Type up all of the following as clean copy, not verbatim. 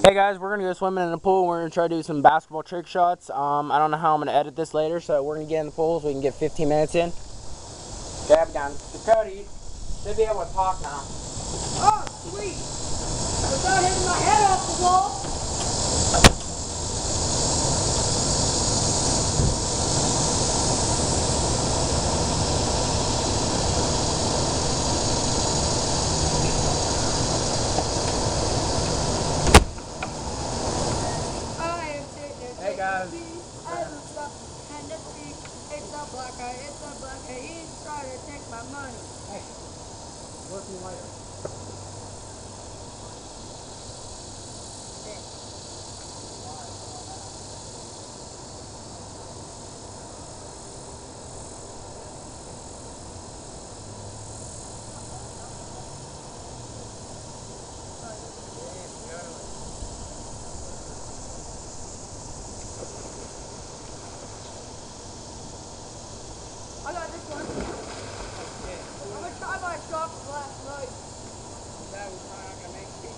Hey guys, we're gonna go swimming in the pool. We're gonna try to do some basketball trick shots. I don't know how I'm gonna edit this later, so we're gonna get in the pool so we can get 15 minutes in. Okay, I'm done. Dakota, you should be able to talk now. Oh, sweet! Without hitting my head off the wall. Hey guys. It's a black guy, he's trying to take my money. Hey, we'll see you later. I got this one. I'm gonna try my shot from last night. That was probably not gonna make it.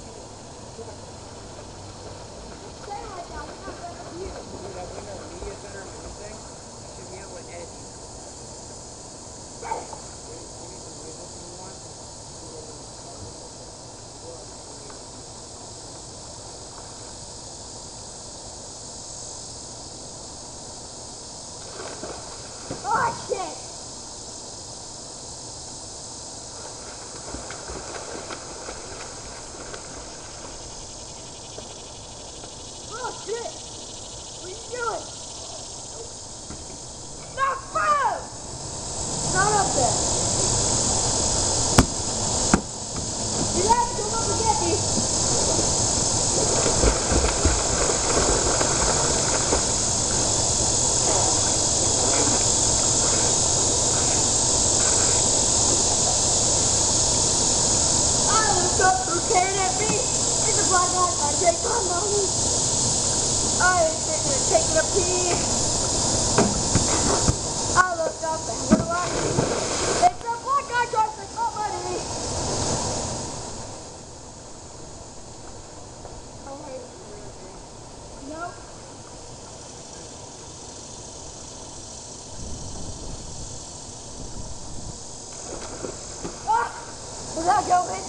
Stay right now, we're not gonna have you. Dude, that window media center and everything, I should be able to edit you. Give me some music if you want. Oh shit! Oh shit! What are you doing? Not firm! Not up there. You have to come up and get me. Staring at me. It's a black guy trying to take my money. I am sitting here taking a pee. I looked up and what do I see? It's a black guy trying to take my money. Oh wait. Nope. Ah! Was that going?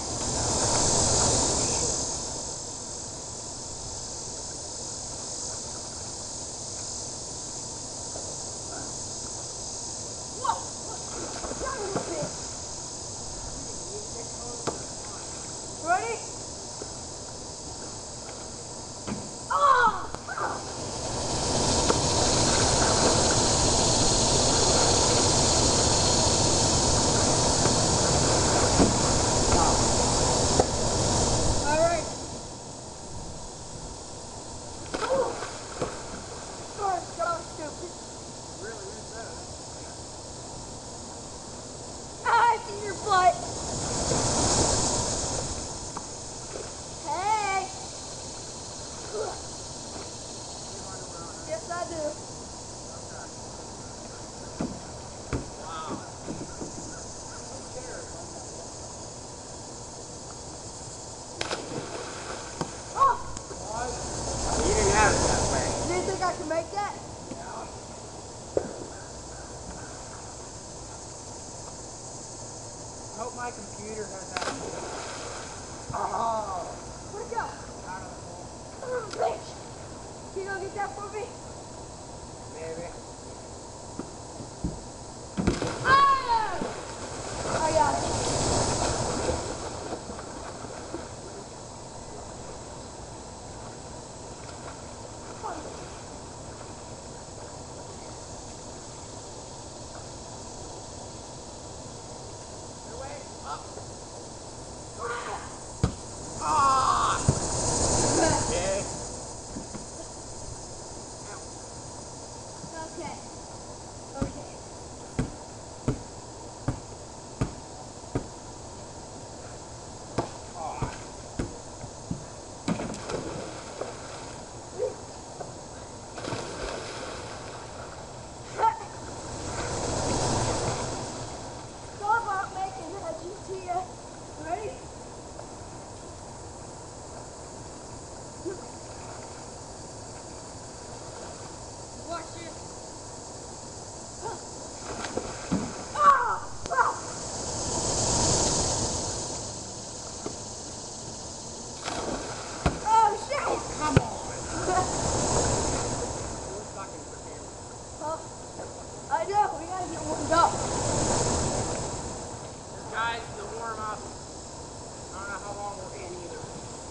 Ready? Oh! Alright. Oh! Sorry, so stupid. Really missed that. I see your butt. Hey! Yes, I do. Wow. Oh! You didn't have it that way. Do you think I can make that? I hope my computer has that. Oh. Where'd it go? Out of the pool. Son of a bitch! Can you go get that for me? Maybe. Ah! I got it. Okay. Guys, the warm up. I don't know how long we're in either.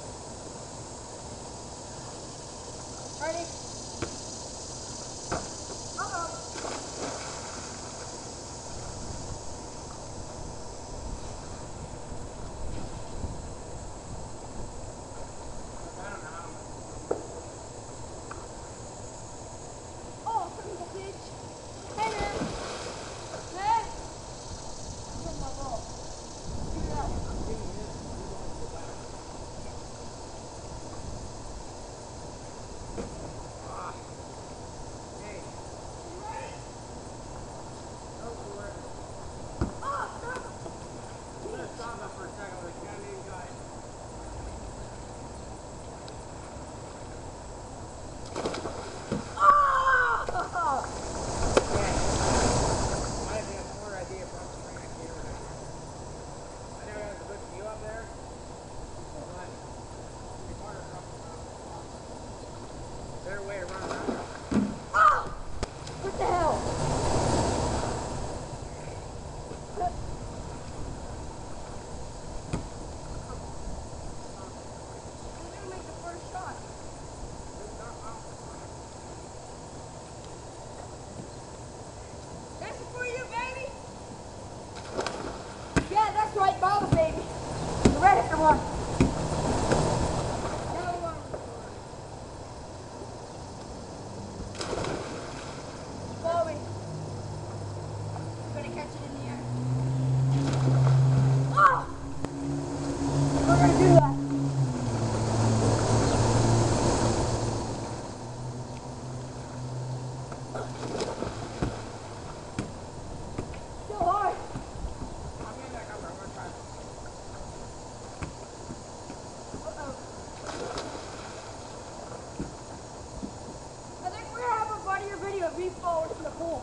Ready? Uh-oh. I don't know how much. Oh, son of a bitch. Hey, man. Hey. Give my ball. Give it out. I'm giving this. You're going to the back. Ah. Hey. You ready? Go for it. Oh, son of a I'm going to stop it for a second with a Canadian guy. Oh! Okay. Might be a smart idea for us to bring a camera down here. I know there's a good view up there, but it's harder for us to run. Better way to run around. Oh! What the hell? Who's gonna make the first shot? This is for you, baby. Yeah, that's right, ball, baby. You ready for one? Now one. Bobby. You're gonna catch it in the air. Oh! We're gonna do that. Still hard. I'm getting that cover. I'm going to try it. Uh-oh. I think we're gonna have a part of your video of me falling in the pool.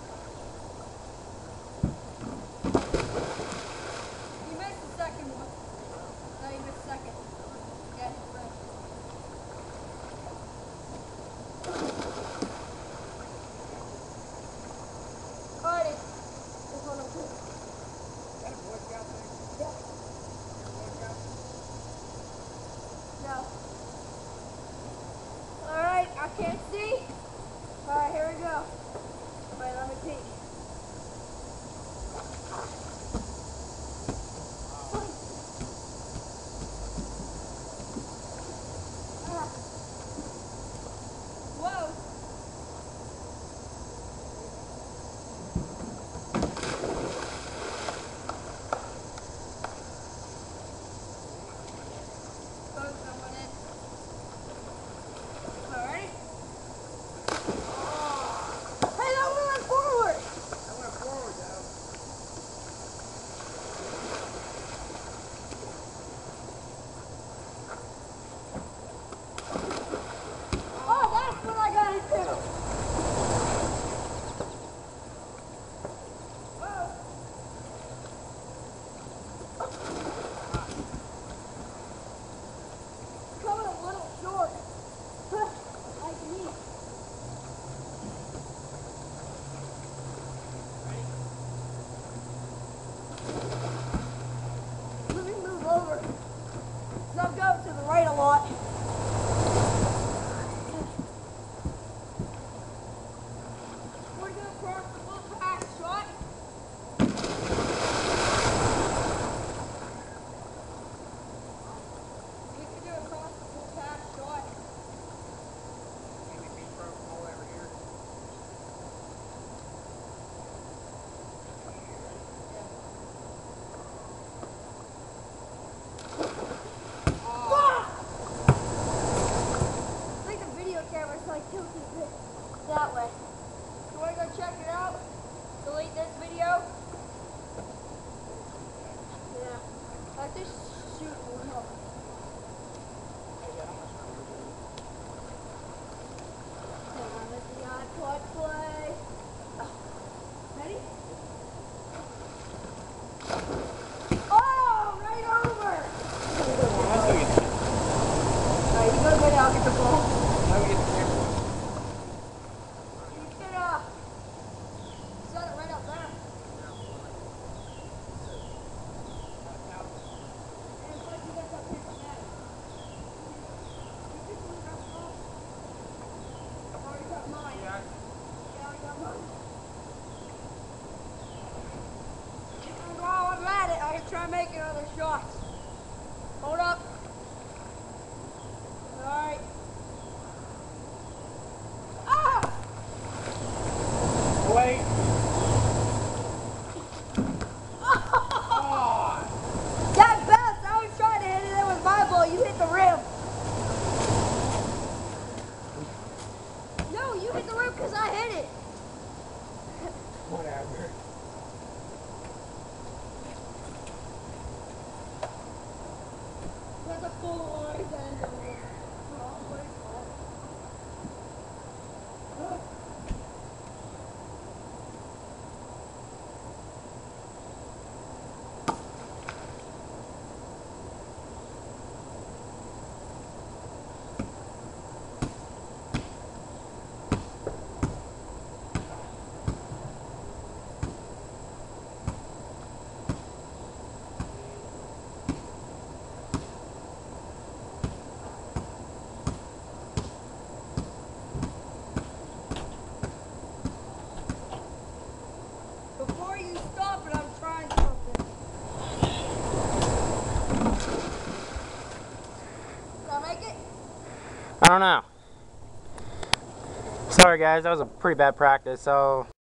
You missed the second one. No, you missed second. Yeah, right. Alrighty. This one I'm cool. Is that a Boy Scout thing? Yeah. You're a Boy Scout? No. Alright, I can't see. Alright, here we go. Alright, let me peek. Ah. Whoa. Throw someone in. Alright. Hey, that one went forward. I went forward, though. Oh, that's what I got into. Whoa. Coming a little short. Like me. Let me move over. So I'm going to the right a lot. We're going to cross the full pass shot. We can do a cross the full pass shot. Maybe beach rope all over here. Ah! I think the video camera's like tilted a bit that way. You want to go check it out? Delete this video? Yeah. I just shoot one up. Hang on, let the iPod play. Ready? Oh, right over! Let's go get that. Alright, you go get out, get the ball. Now we get the camera. You can, set it right up there. try making other shots. Hold up. Alright. Ah! Wait. That bounced. I was trying to hit it in with my ball. You hit the rim. No, you hit the rim because I hit it. Whatever. That's a full line. Before you stop it, I'm trying something. Did I make it? I don't know. Sorry guys, that was a pretty bad practice, so